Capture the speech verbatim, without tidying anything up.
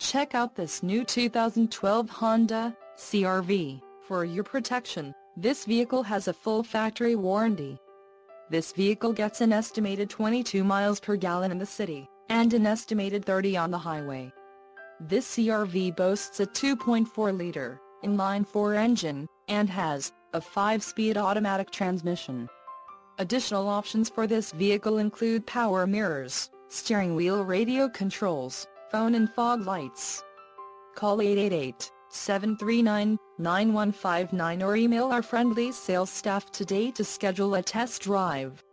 Check out this new two thousand twelve Honda C R V. For your protection, this vehicle has a full factory warranty. This vehicle gets an estimated twenty-two miles per gallon in the city, and an estimated thirty on the highway. This C R V boasts a two point four liter, inline-four engine, and has a five-speed automatic transmission. Additional options for this vehicle include power mirrors, steering wheel radio controls, phone and fog lights. Call eight eight eight, seven three nine, nine one five nine or email our friendly sales staff today to schedule a test drive.